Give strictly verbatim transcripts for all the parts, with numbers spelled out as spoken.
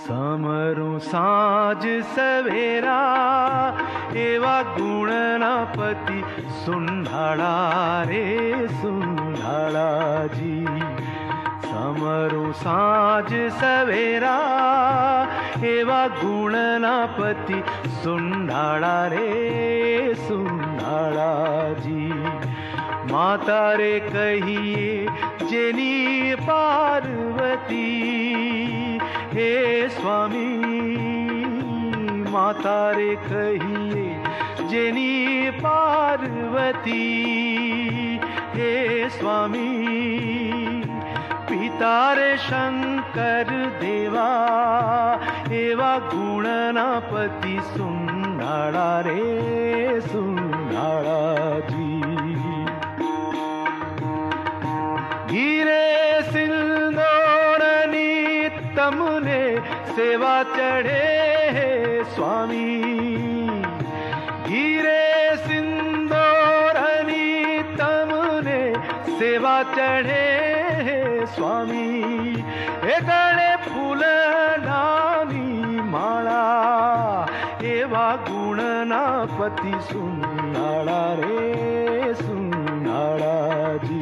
समरू साँझ सवेरा एवा गुणना पति सुंढाड़ा रे सुंढाड़ा जी। समरू साँझ सवेरा एवा गुणना पति सुंढाड़ा रे सुंढाड़ा जी। माता रे कहिए जेनी पार्वती हे स्वामी, माता रे कहिए जेनी पार्वती हे स्वामी। पिता रे शंकर देवा एवा गुणनापति सुंढाड़ा रे सुंढाड़ा जी। हीरे सिंदूरनी तमने सेवा चढ़े है स्वामी। हीरे सिंदूरनी तमने सेवा चढ़े है स्वामी। ए गणे फूल नानी माला एवा गुणनापति सुंढाड़ा रे सुंढाड़ा जी।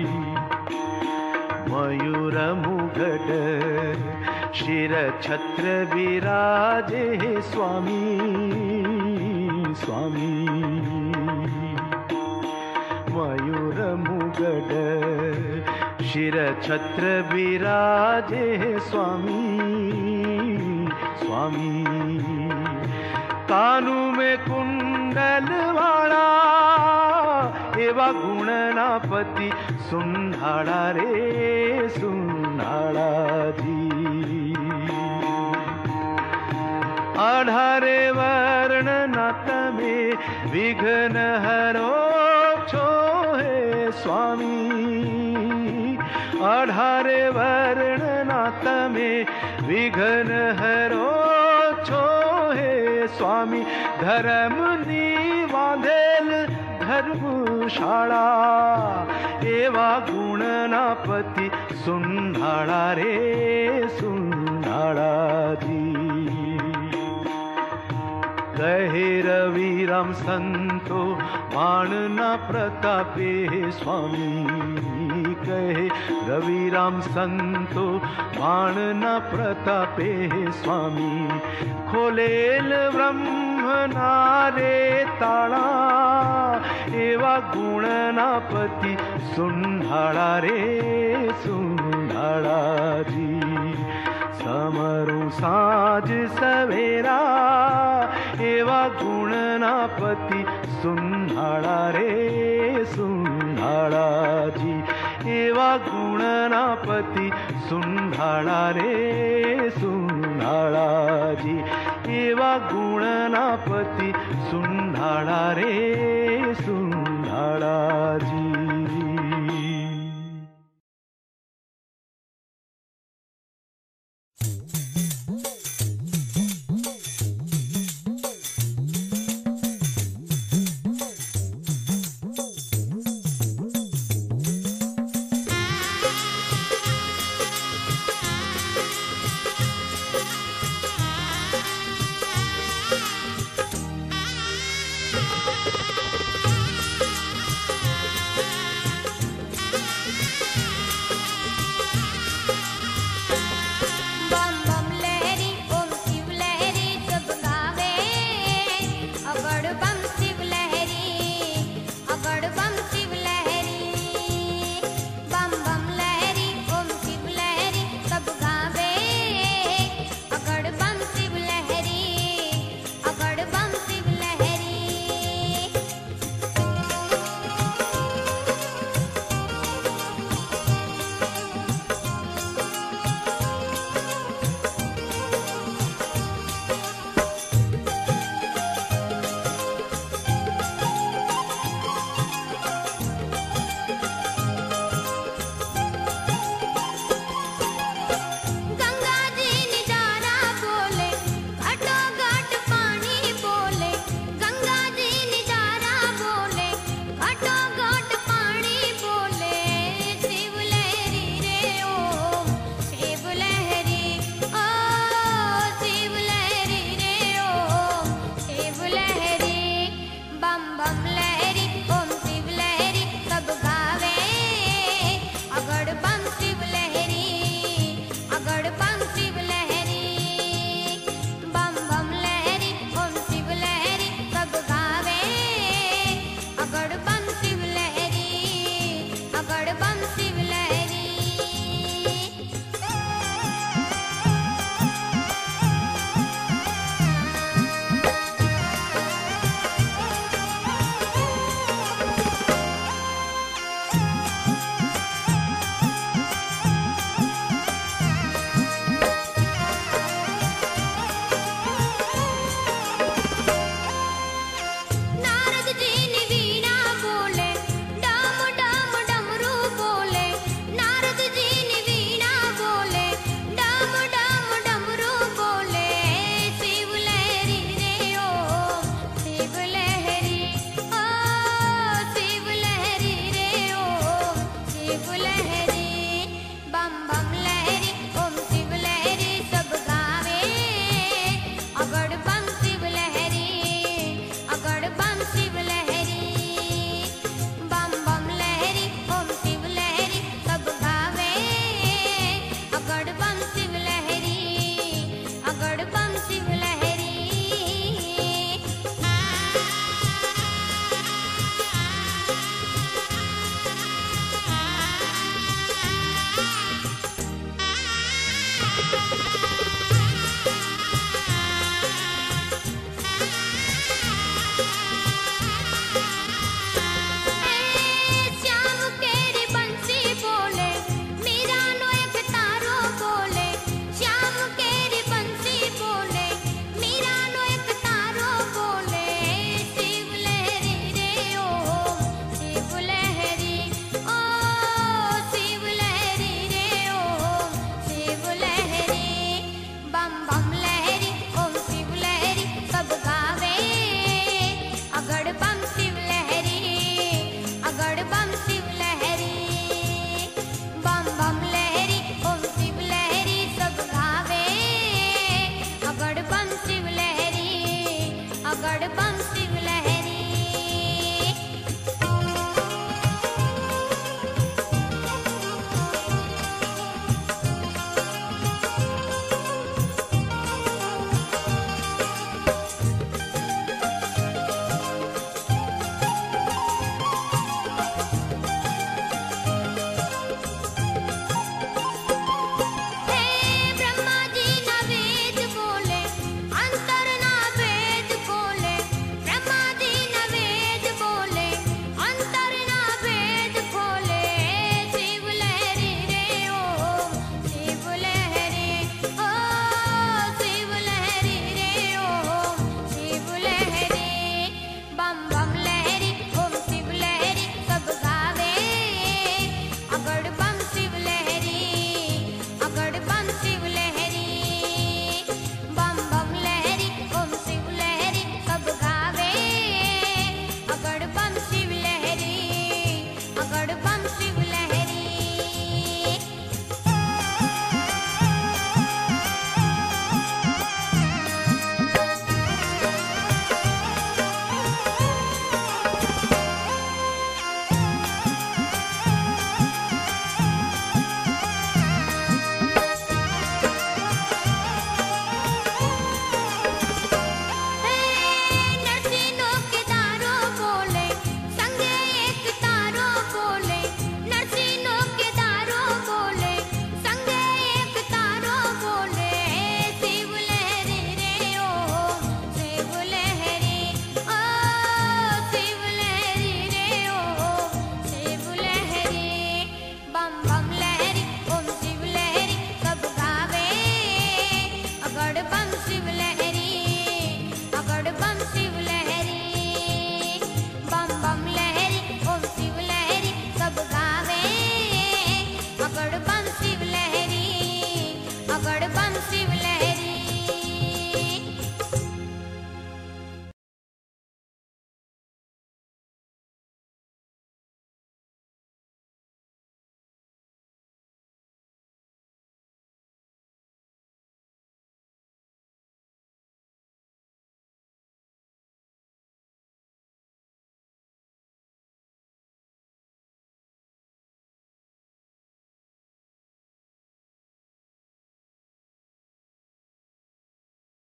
मयूर मुगट शिर छत्र विराजे स्वामी स्वामी। मयूर मुगट शिर छत्र विराजे स्वामी स्वामी। कानू में कुंडल वाला एवा गुणनापति सुंढाड़ा रे सुंढाड़ा जी। अठारे वर्ण नात में विघ्न हरो छोहे स्वामी। अठारे वर्ण नात में विघ्न हरो छोहे स्वामी। धर्म निवाधेल धर्मशाला एवा गुणनापति सुंढाड़ा रे सुंढाड़ा जी। कहे रविराम संतो बाणना प्रतापे स्वामी। कहे रविराम संतो बाणना प्रतापे स्वामी। खोलेल ब्रह्मना रे ताळा एवा गुणनापति सुंढाड़ा रे सुंढाड़ा जी। समरू साँझ सवेरा एवा गुणनापति सुंढाड़ा रे सुंढाड़ा जी। एवा गुणनापति सुंढाड़ा रे सुंढाड़ा जी। एवा गुणनापति सुंढाड़ा रे